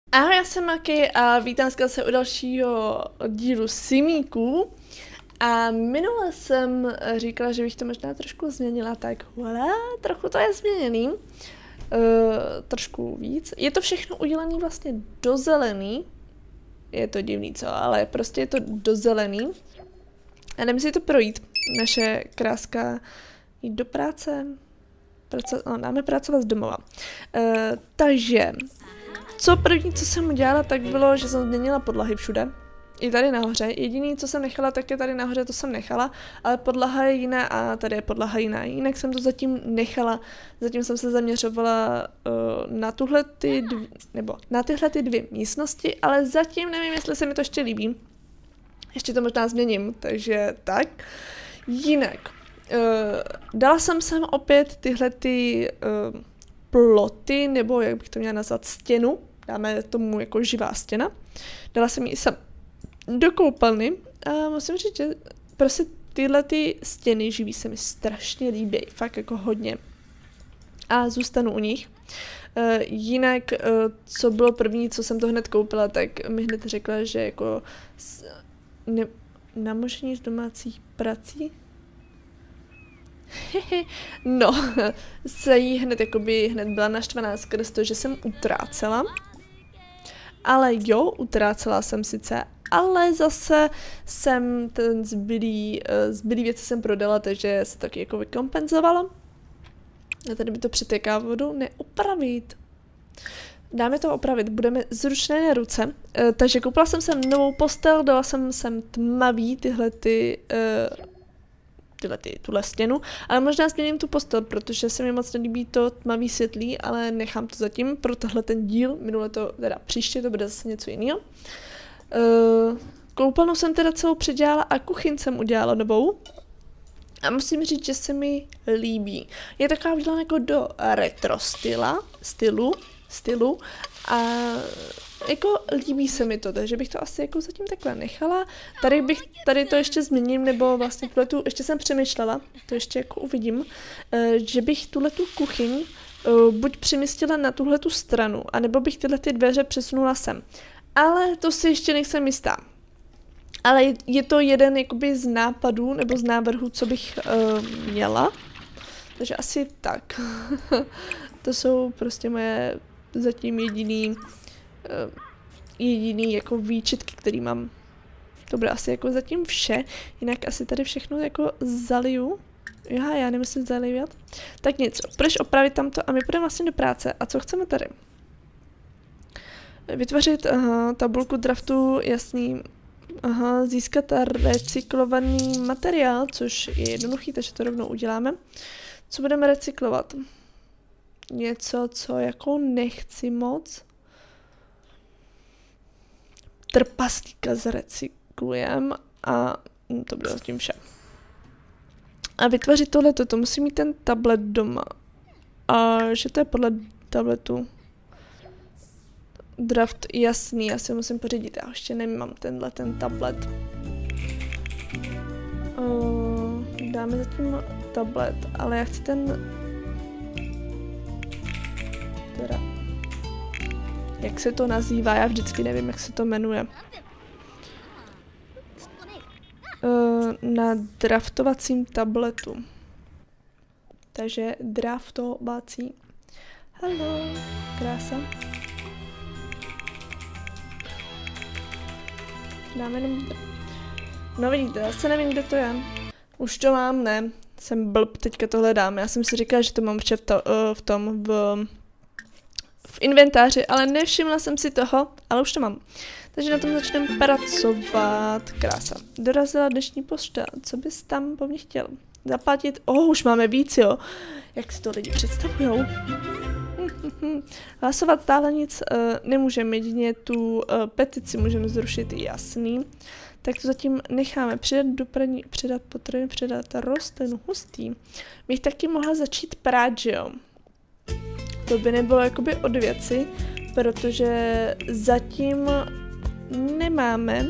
Ahoj, já jsem Maki a vítám se u dalšího dílu Simíků. A minule jsem říkala, že bych to možná trošku změnila, tak voilà, trochu to je změněný. Trošku víc. Je to všechno udělané vlastně do zelený. Je to divný, co? Ale prostě je to do zelený. A jdeme si to projít. Naše kráska jít do práce. Dáme pracovat z domova. Takže... Co první, co jsem udělala, tak bylo, že jsem změnila podlahy všude. I tady nahoře. Jediný, co jsem nechala, tak je tady nahoře, to jsem nechala. Ale podlaha je jiná a tady je podlaha jiná. Jinak jsem to zatím nechala. Zatím jsem se zaměřovala na tyhle ty dvě místnosti, ale zatím nevím, jestli se mi to ještě líbí. Ještě to možná změním, takže tak. Jinak. Dala jsem sem opět tyhle ty ploty, nebo jak bych to měla nazvat, stěnu. Dáme tomu jako živá stěna. Dala jsem ji sem do koupelny a musím říct, že prostě tyhle ty stěny živý se mi strašně líbí, fakt jako hodně. A zůstanu u nich. Jinak, co bylo první, co jsem to hned koupila, tak mi hned řekla, že jako namožení z domácích prací. No, se jí hned byla naštvaná skrz to, že jsem utrácela. Ale jo, utrácela jsem sice, ale zase jsem ten zbylý věci jsem prodala, takže se taky jako vykompenzovalo. A tady by to přitéká vodu neopravit. Dáme to opravit, budeme zručné ruce. Takže koupila jsem sem novou postel, dala jsem sem tmavý tuhle stěnu, ale možná změním tu postel, protože se mi moc nelíbí to tmavý světlý, ale nechám to zatím pro tohle ten díl, příště to bude zase něco jiného. Koupelnu jsem teda celou předělala a kuchyň jsem udělala novou a musím říct, že se mi líbí. Je taková udělaná jako do retro stylu a jako líbí se mi to, takže bych to asi jako zatím takhle nechala. Tady to ještě změním, nebo vlastně tuhletu, ještě jsem přemýšlela, to ještě jako uvidím, že bych tuhletu kuchyň buď přemístila na tuhletu stranu, anebo bych tyhle ty dveře přesunula sem. Ale to si ještě nejsem jistá. Ale je to jeden jakoby z nápadů, nebo z návrhů, co bych měla. Takže asi tak. To jsou prostě moje zatím jediný jako výčitky, který mám. To bude asi jako zatím vše, jinak asi tady všechno jako zaliju. Já nemyslím zalivat. Tak nic, půjdeš opravit tamto a my půjdeme vlastně do práce. A co chceme tady? Vytvořit tabulku draftu, jasný. Získat recyklovaný materiál, což je jednoduchý, takže to rovnou uděláme. Co budeme recyklovat? Něco, co jako nechci moc. Trpaslíka zrecyklujem a to bude zatím vše. A vytvořit tohleto, to musí mít ten tablet doma. A že to je podle tabletu. Draft jasný, já si musím pořídit, já ještě nemám ten tablet. Dáme zatím tablet, ale já chci jak se to nazývá, já vždycky nevím, jak se to jmenuje. Na draftovacím tabletu. Takže draftovací. Haló, krása. Dáme jenom... No vidíte, já se nevím, kde to je. Už to mám, ne. Jsem blb, teďka tohle dáme. Já jsem si říkala, že to mám v inventáři, ale nevšimla jsem si toho, ale už to mám. Takže na tom začneme pracovat. Krása. Dorazila dnešní pošta. Co bys tam po mně chtěl? Zaplatit? Už máme víc, jo. Jak si to lidi představujou? Hlasovat stále nic nemůžeme, jedině tu petici můžeme zrušit, jasný. Tak to zatím necháme. Přidat potraviny, přidat rostlinu, hustý. Bych taky mohla začít prát, že jo? To by nebylo jakoby od věci, protože zatím nemáme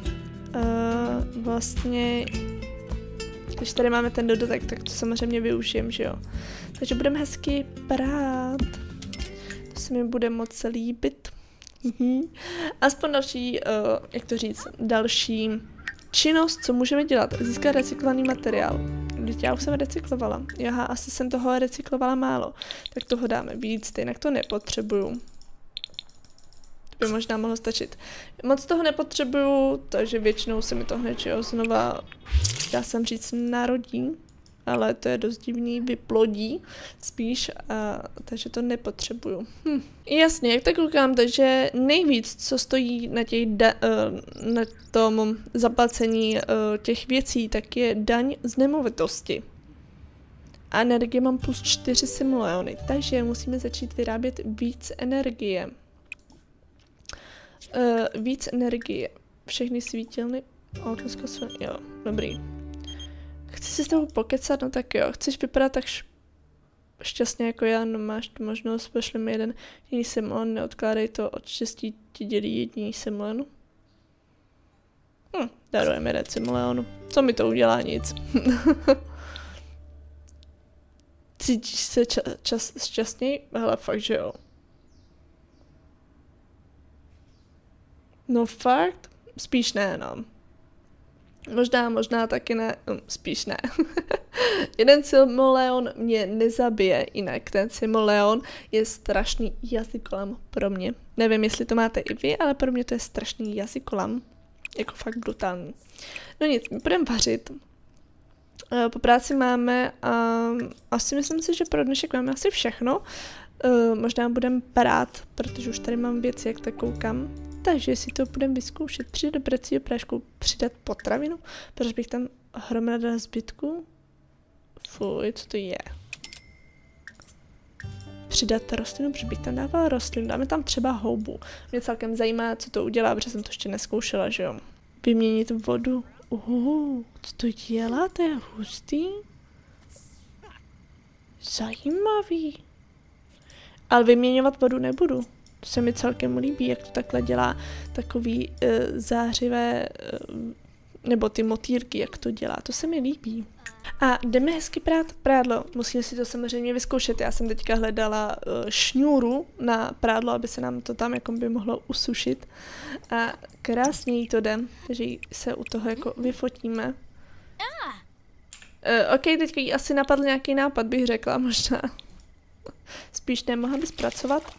vlastně, když tady máme ten dodatek, tak to samozřejmě využijem, že jo. Takže budeme hezky prát. To se mi bude moc líbit. Aspoň další, jak to říct, další činnost, co můžeme dělat, získat recyklovaný materiál. Když já už jsem recyklovala. Jaha, asi jsem toho recyklovala málo. Tak toho dáme víc, stejnak to nepotřebuju. To by možná mohlo stačit. Moc toho nepotřebuju, takže většinou se mi to hned znova, dá jsem říct, narodí. Ale to je dost divný, vyplodí spíš, takže to nepotřebuju. Jasně, jak tak koukám, takže nejvíc, co stojí na tom zaplacení těch věcí, tak je daň z nemovitosti. A energie mám plus 4 simoleony, takže musíme začít vyrábět víc energie. Víc energie. Všechny svítilny. Jo, dobrý. Chci si s tebou pokecat, no tak jo. Chceš vypadat tak šťastně jako já, no máš tu možnost, pošli mi jeden jiný simulon, neodkládej to, od štěstí ti dělí jediný simulon. Darujeme jeden simulon. Co mi to udělá? Nic. Cítíš se šťastněji? Hele, fakt, že jo. No fakt? Spíš ne, no. Možná taky ne, spíš ne. Jeden simoleon mě nezabije, jinak ten simoleon je strašný jazykolam pro mě. Nevím, jestli to máte i vy, ale pro mě to je strašný jazykolam. Jako fakt brutální. No nic, my budeme vařit. Po práci máme, asi myslím si, že pro dnešek máme asi všechno. Možná budeme prát, protože už tady mám věci, jak tak koukám. Takže si to budeme vyzkoušet. Přidat do pracího prášku, přidat potravinu, protože bych tam hromada zbytku. Fuj, co to je? Přidat rostlinu, protože bych tam dávala rostlinu. Dáme tam třeba houbu. Mě celkem zajímá, co to udělá, protože jsem to ještě neskoušela, že jo. Vyměnit vodu. Co to dělá? To je hustý. Zajímavý. Ale vyměňovat vodu nebudu. To se mi celkem líbí, jak to takhle dělá takový zářivé, nebo ty motýlky, jak to dělá. To se mi líbí. A jdeme hezky prát prádlo. Musíme si to samozřejmě vyzkoušet. Já jsem teďka hledala šňůru na prádlo, aby se nám to tam jako by mohlo usušit. A krásně jí to jde, takže se u toho jako vyfotíme. OK, teďka jí asi napadl nějaký nápad, bych řekla možná. Spíš nemohla bys pracovat?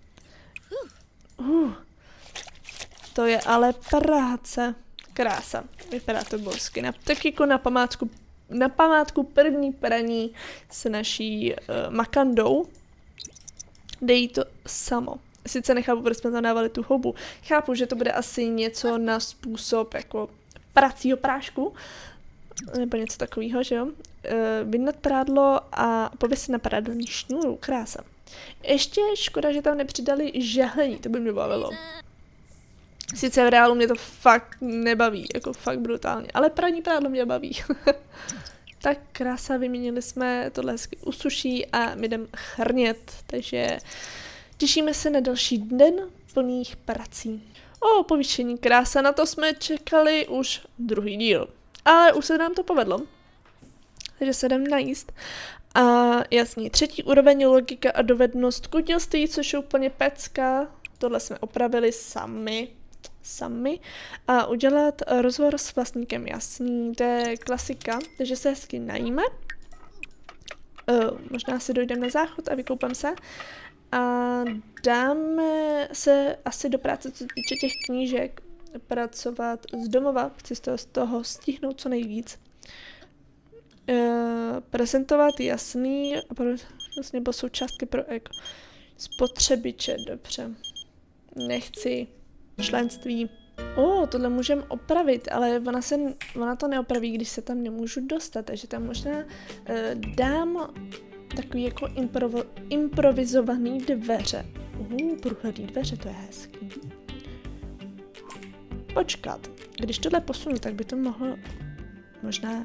To je ale práce. Krása. Vypadá to božsky. Tak jako na památku první praní s naší makandou. Dej to samo. Sice nechápu, proč jsme tam dávali tu houbu. Chápu, že to bude asi něco na způsob jako pracího prášku. Nebo něco takového, že jo? Vyndat prádlo a pověsit na prádlní šňůru. Krása. Ještě škoda, že tam nepřidali žehlení, to by mě bavilo. Sice v reálu mě to fakt nebaví, jako fakt brutálně, ale praní prádlo mě baví. Tak krása, vyměnili jsme, tohle hezky usuší a my jdem chrnět, takže těšíme se na další den plných prací. Povýšení, krása, na to jsme čekali už druhý díl, ale už se nám to povedlo, takže se jdem najíst. A jasně, 3. úroveň logika a dovednost kutilství, což je úplně pecka. Tohle jsme opravili sami. A udělat rozhovor s vlastníkem, jasný, to je klasika, takže se hezky najíme. Možná si dojdeme na záchod a vykoupám se. A dáme se asi do práce, co se týče těch knížek, pracovat z domova, chci z toho stihnout co nejvíc. Prezentovat jasný, nebo součástky pro spotřebiče, dobře. Nechci členství. Tohle můžeme opravit, ale ona to neopraví, když se tam nemůžu dostat, takže tam možná dám takový jako improvizovaný dveře. Průhledný dveře, to je hezký. Počkat, když tohle posunu, tak by to mohlo možná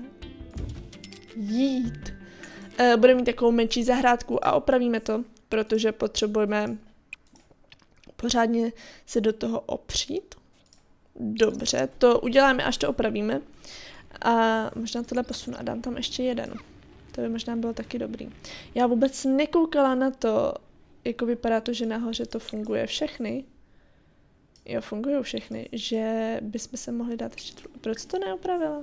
jít. Budeme mít takovou menší zahrádku a opravíme to, protože potřebujeme pořádně se do toho opřít. Dobře, to uděláme, až to opravíme. A možná tohle posunu a dám tam ještě jeden. To by možná bylo taky dobrý. Já vůbec nekoukala na to, jako vypadá to, že nahoře to funguje všechny. Jo, fungují všechny, že bychom se mohli dát ještě Proč to neopravila?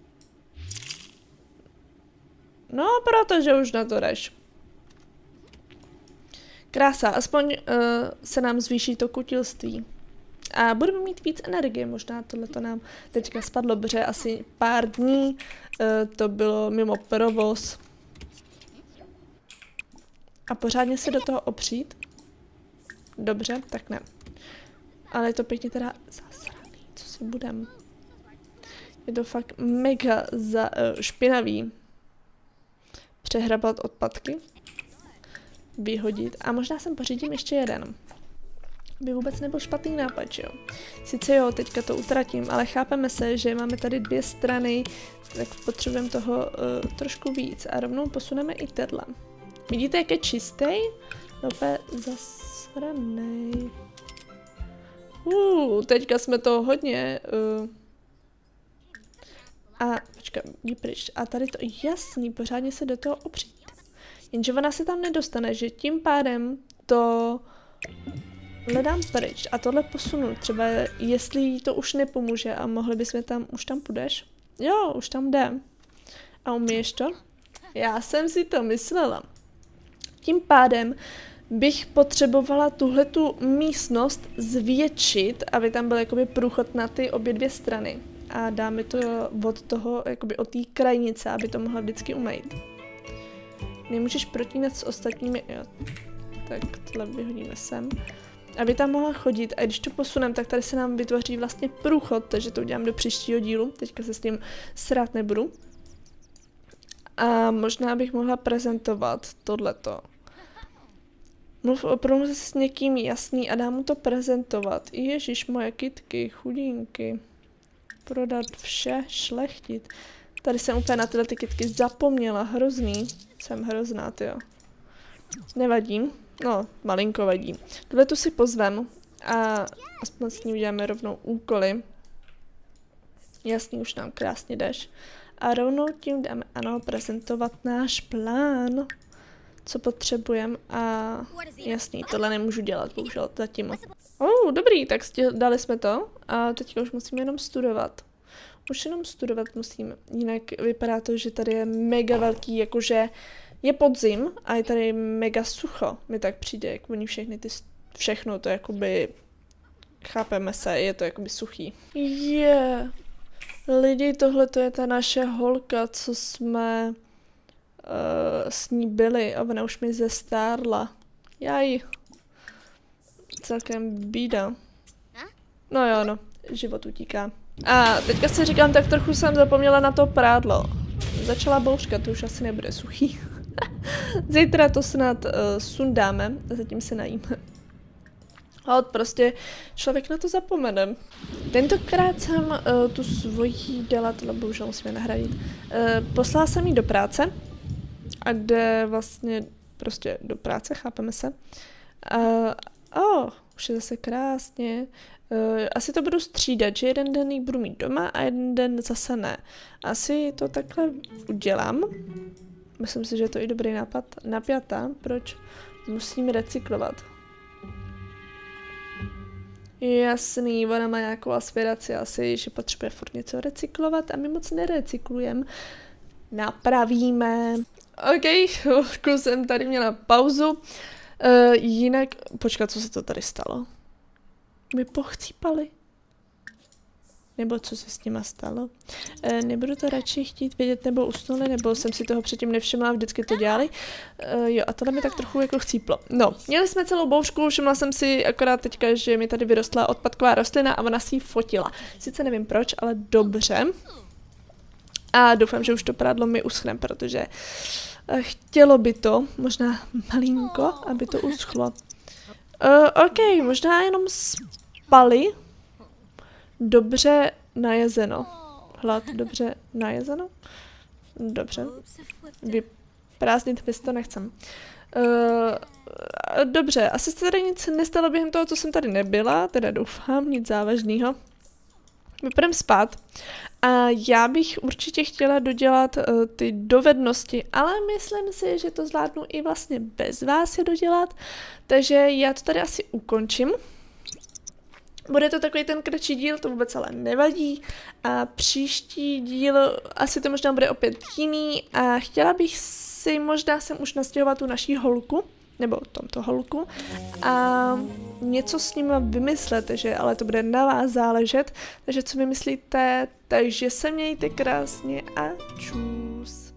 No, protože už na to jdeš. Krása, aspoň se nám zvýší to kutilství. A budeme mít víc energie, možná tohleto nám teďka spadlo, protože asi pár dní to bylo mimo provoz. A pořádně se do toho opřít? Dobře, tak ne. Ale je to pěkně teda zasraný, co si budem. Je to fakt mega špinavý. Přehrabat odpadky. Vyhodit. A možná sem pořídím ještě jeden. By vůbec nebyl špatný nápad, jo. Sice jo, teďka to utratím, ale chápeme se, že máme tady 2 strany, tak potřebujeme toho trošku víc. A rovnou posuneme i tenhle. Vidíte, jak je čistý? Opět zasranej. Teďka jsme to hodně... A počkej, jdi pryč. A tady to jasný, pořádně se do toho opřít. Jenže ona se tam nedostane, že tím pádem to hledám pryč a tohle posunu. Třeba jestli jí to už nepomůže a mohli bychom tam, už tam půjdeš? Jo, už tam jde. A umíš to? Já jsem si to myslela. Tím pádem bych potřebovala tuhletu místnost zvětšit, aby tam byl jakoby průchod na ty obě 2 strany. A dáme to od toho, jakoby od té krajnice, aby to mohla vždycky umýt. Nemůžeš protínat s ostatními, jo. Tak tohle vyhodíme sem. Aby tam mohla chodit a když to posunem, tak tady se nám vytvoří vlastně průchod, takže to udělám do příštího dílu, teďka se s tím srát nebudu. A možná bych mohla prezentovat tohleto. Promluv se s někým jasný a dám mu to prezentovat. Ježíš, moje kytky, chudínky. Prodat vše, šlechtit. Tady jsem úplně na tyhle kytky zapomněla, hrozný. Jsem hrozná, tyjo. Nevadí. No, malinko vadí. Tohle tu si pozvem a aspoň s ní uděláme rovnou úkoly. Jasný, už nám krásně jdeš. A rovnou tím dáme, ano, prezentovat náš plán. Co potřebujeme a jasný, tohle nemůžu dělat, bohužel zatím. Dobrý, tak dali jsme to a teďka už musíme jenom studovat. Už jenom studovat musím, jinak vypadá to, že tady je mega velký, jakože je podzim a je tady mega sucho, mi tak přijde, jak oni všechno to jakoby, chápeme se, je to jakoby suchý. Lidi, tohle to je ta naše holka, co jsme s ní byli a ona už mi zestárla. Jaj. Celkem bída. No jo, no, život utíká. A teďka si říkám, tak trochu jsem zapomněla na to prádlo. Začala bouřka, to už asi nebude suchý. Zítra to snad sundáme a zatím se najíme. Ale prostě člověk na to zapomene. Tentokrát jsem tu svoji dala, tohle bohužel musíme nahradit. Poslala jsem jí do práce a jde vlastně prostě do práce, chápeme se. Už je zase krásně. Asi to budu střídat, že jeden den ji budu mít doma a jeden den zase ne. Asi to takhle udělám. Myslím si, že je to i dobrý nápad. Napjatá, proč musím recyklovat. Jasný, ona má nějakou aspiraci asi, že potřebuje furt něco recyklovat a my moc nerecyklujeme. Napravíme. OK, chvilku jsem tady měla pauzu. Jinak, počkat, co se to tady stalo? My pochcípali. Nebo co se s nima stalo? Nebudu to radši chtít vědět, nebo usnuli, nebo jsem si toho předtím nevšimla a vždycky to dělali. Jo, a tohle mi tak trochu jako chcíplo. No, měli jsme celou bouřku, všimla jsem si akorát teďka, že mi tady vyrostla odpadková rostlina a ona si ji fotila. Sice nevím proč, ale dobře. A doufám, že už to prádlo mi uschne, protože chtělo by to, možná malinko, aby to uschlo. OK, možná jenom spali. Dobře najezeno. Hlad, dobře najezeno? Dobře. Vyprázdnit to nechcem. Dobře, asi se tady nic nestalo během toho, co jsem tady nebyla, teda doufám, nic závažného. My půjdeme spát. A já bych určitě chtěla dodělat ty dovednosti, ale myslím si, že to zvládnu i vlastně bez vás je dodělat. Takže já to tady asi ukončím. Bude to takový ten kratší díl, to vůbec ale nevadí. A příští díl asi to možná bude opět jiný a chtěla bych si, možná jsem už nastěhovat tu naší holku, nebo tomto holku, a něco s ním vymyslet, že ale to bude na vás záležet, takže co vymyslíte, takže se mějte krásně a čus.